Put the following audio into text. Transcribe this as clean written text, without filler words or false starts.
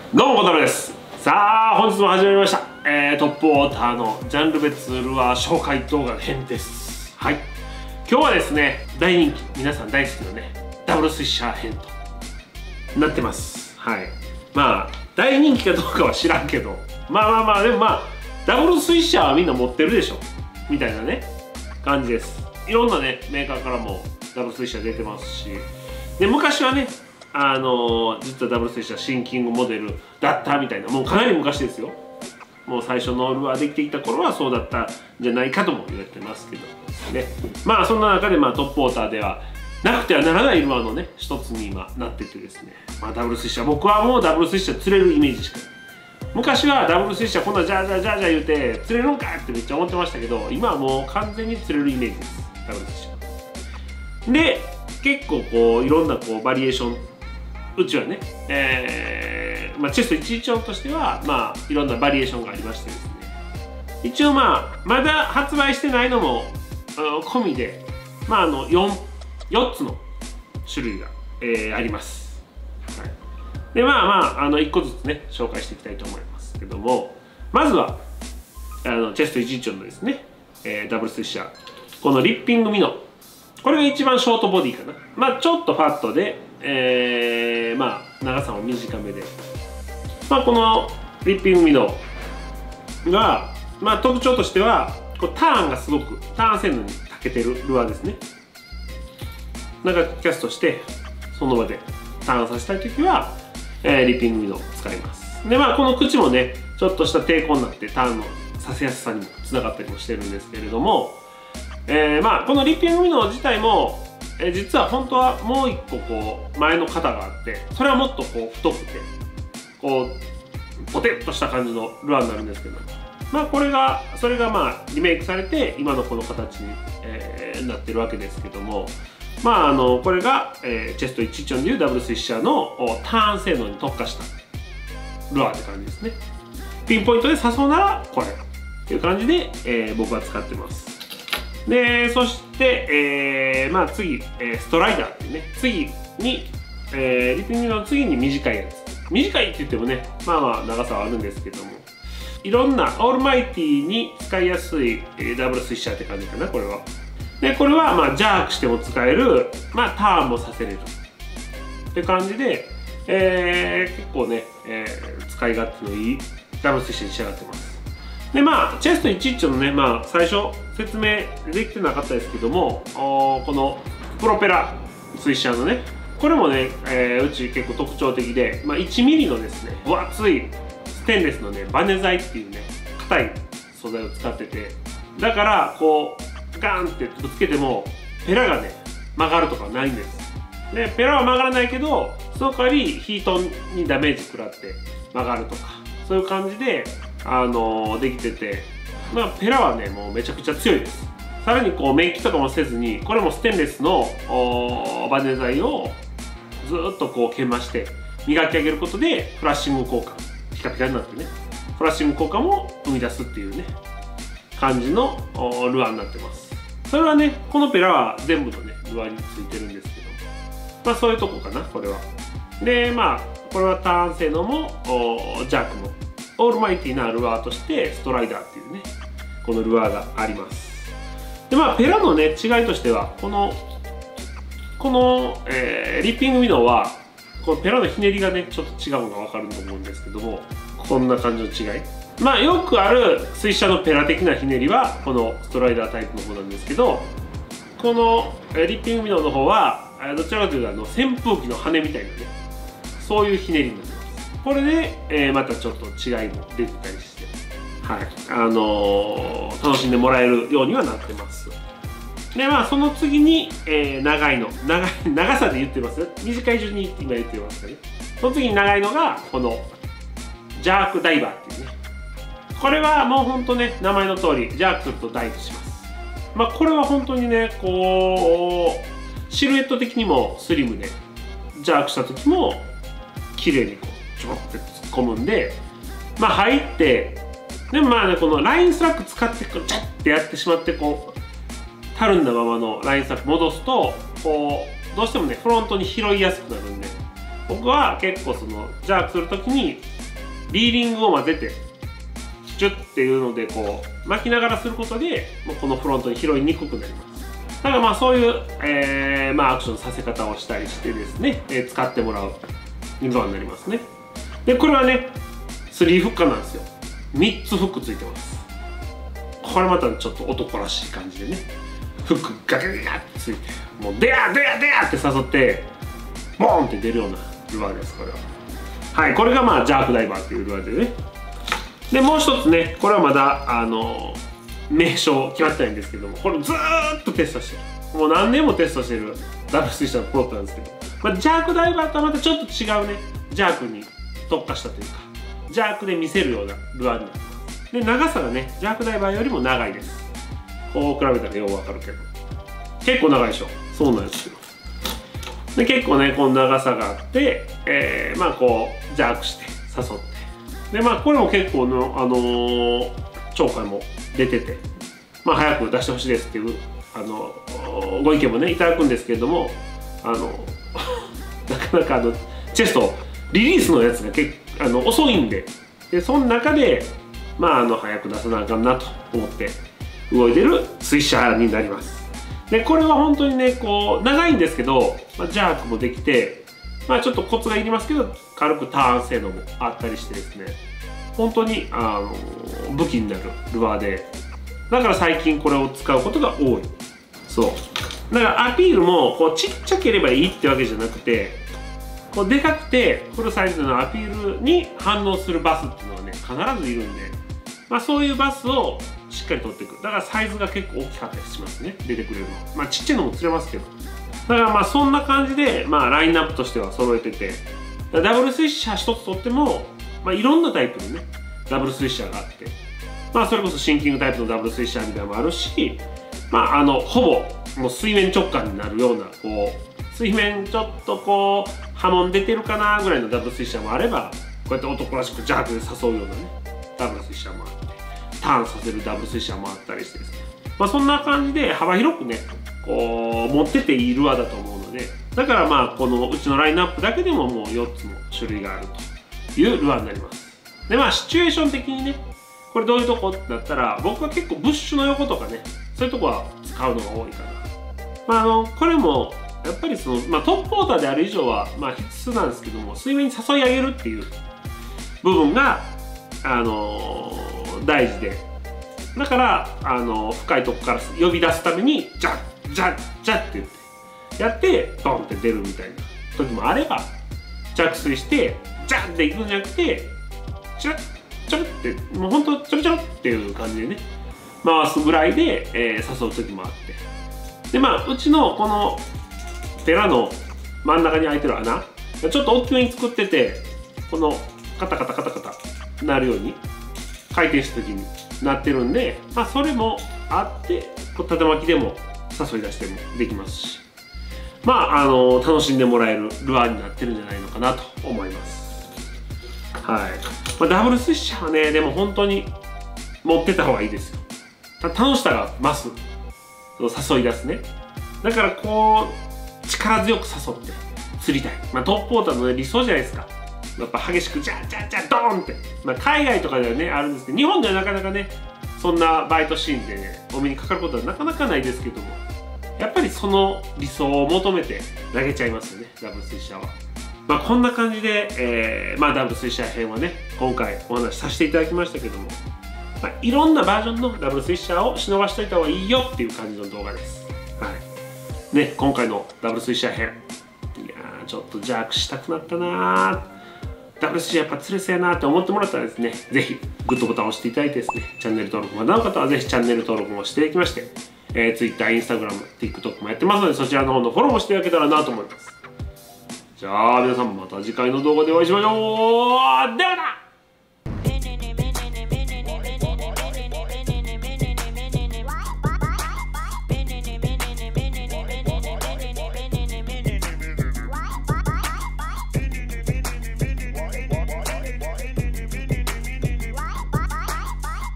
どうも、小太郎です。さあ、本日も始まりました。トップウォーターのジャンル別ルアー紹介動画編です。はい。今日はですね、大人気、皆さん大好きのね、ダブルスイッシャー編となってます。はい。まあ、大人気かどうかは知らんけど、でもダブルスイッシャーはみんな持ってるでしょ。みたいなね、感じです。いろんなね、メーカーからもダブルスイッシャー出てますし、で、昔はね、実はダブルスイッシャーシンキングモデルだったみたいな、もうかなり昔ですよ。もう最初のルアーできてきた頃はそうだったんじゃないかとも言われてますけどね。まあそんな中でトップウォーターではなくてはならないルアーのね一つに今なっててですね、ダブルスイッシャー、僕はもうダブルスイッシャー釣れるイメージしかない。昔はダブルスイッシャーこんなジャージャージャージャー言うて釣れるんかってめっちゃ思ってましたけど、今はもう完全に釣れるイメージです、ダブルスイッシャーで。結構こういろんなこうバリエーション、うちはね、チェスト114としてはいろんなバリエーションがありましてですね、一応まだ発売してないのも込みで、4つの種類が、あります。はい、で1個ずつね紹介していきたいと思いますけども、まずはチェスト114のですね、ダブルスイッシャー、このリッピングミノ、これが一番ショートボディかな。ちょっとファットで、長さも短めで、このリッピングミノが、特徴としてはこうターンがすごくターン性能に長けてるルアーですね。長くキャストしてその場でターンさせたいときは、リッピングミノを使います。でこの口もねちょっとした抵抗になってターンのさせやすさにもつながったりもしてるんですけれども、このリッピングミノ自体も、実は本当はもう一個こう前の型があって、それはもっとこう太くてこうポテッとした感じのルアーになるんですけど、それがリメイクされて今のこの形に、なってるわけですけども、これが、チェスト114でいうダブルスイッシャーのターン性能に特化したルアーって感じですね。ピンポイントで誘うならこれっていう感じで、僕は使ってます。でそして、次、ストライダーっていうね、次に、リッピングの次に短いやつ、短いって言ってもね長さはあるんですけども、いろんなオールマイティに使いやすい、ダブルスイッシャーって感じかな、これは。でこれはジャークしても使える、ターンもさせれるって感じで、結構ね、使い勝手のいいダブルスイッシャーに仕上がってます。でチェスト114のね、最初説明できてなかったですけども、このプロペラスイッシャーのね、これもね、うち結構特徴的で、1ミリのですね分厚いステンレスのねバネ材っていうね硬い素材を使ってて、だからこうガーンってぶつけてもペラがね曲がるとかないんです。でペラは曲がらないけど、その代わりヒートにダメージ食らって曲がるとか、そういう感じでできてて、ペラはねもうめちゃくちゃ強いです。さらにこうメッキとかもせずに、これもステンレスのバネ材をずっとこう研磨して磨き上げることでフラッシング効果、ピカピカになってねフラッシング効果も生み出すっていうね感じのルアーになってます。それはねこのペラは全部のねルアーについてるんですけど、そういうとこかな、これは。でこれはターン性能もジャークもオールマイティなルアーとしてストライダーっていうねこのルアーがあります。でペラのね違いとしては、このリッピングミノはこのペラのひねりがねちょっと違うのが分かると思うんですけども、こんな感じの違い、よくあるスイッシャーのペラ的なひねりはこのストライダータイプの方なんですけど、このリッピングミノの方はどちらかというと扇風機の羽みたいなね、そういうひねりになってます。これで、またちょっと違いも出てたりして、楽しんでもらえるようにはなってます。でその次に、長さで言ってますよ、短い順に今言ってますからね。その次に長いのがこのジャークダイバーっていうね、これはもうほんとね名前の通りジャークするとダイブします。これは本当にねこうシルエット的にもスリムで、ジャークした時も綺麗にこうちょって突っ込むんで、入ってでもこのラインスラック使ってこうチャッてやってしまってこうたるんだままのラインスラック戻すとこうどうしてもねフロントに拾いやすくなるんで、僕は結構そのジャークする時にビーリングを混ぜてジュッっていうのでこう巻きながらすることでもうこのフロントに拾いにくくなります。だからまあそういう、アクションさせ方をしたりしてですね、使ってもらうルアーになりますね。でこれはね3フックなんですよ。3つフックついてます。これまたちょっと男らしい感じでね、フックガガガガってついてもうデヤデヤデヤって誘ってボーンって出るようなルアーです。これははい、これがまあジャークダイバーっていうルアーでね。でもう一つね、これはまだ名称決まってないんですけども、これずーっとテストしてる、もう何年もテストしてるダブルスイッチャーのプロットなんですけど、まあ、ジャークダイバーとはまたちょっと違うね、ジャークに特化したというかジャークで見せるようなルアーになってます。で長さがねジャークダイバーよりも長いです。こう比べたらよくわかるけど結構長いでしょ。そうなんですよ。で結構ねこの長さがあって、まあこうジャークして誘って、でまあこれも結構の鳥海も出てて、まあ早く出してほしいですっていうご意見もねいただくんですけれども、なかなかチェストリリースのやつが遅いんで、その中でまあ早く出さなあかんなと思って動いてるスイッシャーになります。でこれは本当にねこう長いんですけど、まあ、ジャークもできて、まあちょっとコツがいりますけど軽くターン精度もあったりしてですね、本当に武器になるルアーで、だから最近これを使うことが多い。そうだからアピールもこうちっちゃければいいってわけじゃなくて、こうでかくてフルサイズのアピールに反応するバスっていうのはね必ずいるんで、まあ、そういうバスをしっかり取っていく。だからサイズが結構大きかったりしますね、出てくれるの。まあちっちゃいのも釣れますけど、だからまあそんな感じで、まあ、ラインナップとしては揃えてて、ダブルスイッシャー一つ取っても、まあ、いろんなタイプのねダブルスイッシャーがあって、まあそれこそシンキングタイプのダブルスイッシャーみたいなのもあるし、まあほぼもう水面直下になるようなこう水面ちょっとこう波紋出てるかなぐらいのダブルスイッシャーもあれば、こうやって男らしくジャークで誘うようなねダブルスイッシャーもあって、ターンさせるダブルスイッシャーもあったりしてですね、まあそんな感じで幅広くねこう持ってていいルアーだと思うので、だからまあこのうちのラインナップだけでももう4つの種類があるというルアーになります。でまあシチュエーション的にねこれどういうとこだったら、僕は結構ブッシュの横とかねそういうとこは使うのが多いかな。まあこれもやっぱりトップウォーターである以上はまあ必須なんですけども、水面に誘い上げるっていう部分が大事で、だから深いとこから呼び出すためにジャッジャッジャッって言ってやってドンって出るみたいな時もあれば、着水してジャッっていくんじゃなくてチラッチャルってもうほんとチャルチャルっていう感じでね回すぐらいで、誘う時もあって、でまあうちのこの寺の真ん中に開いてる穴ちょっと大きめに作ってて、このカタカタカタカタなるように回転した時になってるんで、まあそれもあってこう縦巻きでも誘い出してもできますし、まあ楽しんでもらえるルアーになってるんじゃないのかなと思います。はい、まあ、ダブルスイッシャーはねでも本当に持ってた方がいいですよ。楽しさが増す、誘い出すね。だからこう力強く誘って釣りたい、まあ、トップウォーターの、ね、理想じゃないですか。やっぱ激しくジャンジャンジャンドーンって、まあ、海外とかではねあるんですけど、日本ではなかなかねそんなバイトシーンでねお目にかかることはなかなかないですけども、やっぱりその理想を求めて投げちゃいますよねダブルスイッシャーは。まあこんな感じで、まあ、ダブルスイッシャー編はね今回お話しさせていただきましたけども、まあ、いろんなバージョンのダブルスイッシャーを忍ばしといた方がいいよっていう感じの動画です。はいね、今回のダブルスイッシャー編、いやーちょっとジャークしたくなったなー、ダブルスイッシャーやっぱ釣れそうやなって思ってもらったらですね、ぜひグッドボタンを押していただいてですね、チャンネル登録まだの方はぜひチャンネル登録もしていただきまして、Twitter、Instagram、TikTok もやってますので、そちらの方のフォローもしていただけたらなと思います。じゃあ皆さんまた次回の動画でお会いしましょう。ではな。